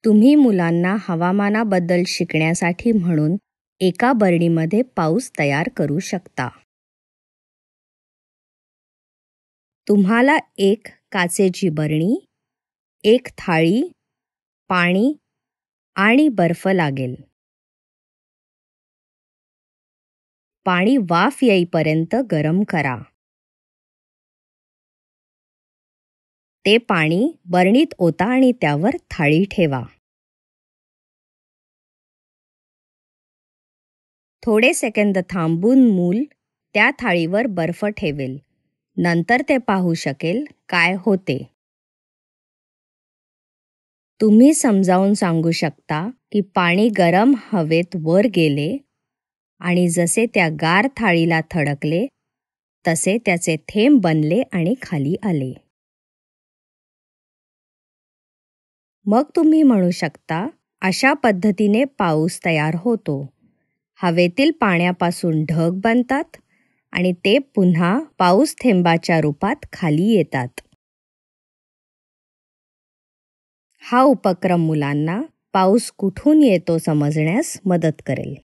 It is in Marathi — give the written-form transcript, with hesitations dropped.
तुम्ही मुलांना हवामानाबद्दल शिकण्यासाठी म्हणून एका बरणीमध्ये पाऊस तयार करू शकता. तुम्हाला एक काचेची बरणी, एक थाळी, पाणी आणि बर्फ लागेल. पाणी वाफ येईपर्यंत गरम करा. ते पाणी बरणीत ओता आणि त्यावर थाळी ठेवा. थोडे सेकंद थांबून मूल त्या थाळीवर बर्फ ठेवेल. नंतर ते पाहू शकेल काय होते. तुम्ही समजावून सांगू शकता की पाणी गरम हवेत वर गेले आणि जसे त्या गार थाळीला थडकले तसे त्याचे थेंब बनले आणि खाली आले. मग तुम्ही म्हणू शकता, अशा पद्धतीने पाऊस तयार होतो. हवेतील पाण्यापासून ढग बनतात आणि ते पुन्हा पाऊस थेंबाच्या रूपात खाली येतात. हा उपक्रम मुलांना पाऊस कुठून येतो समजण्यास मदत करेल.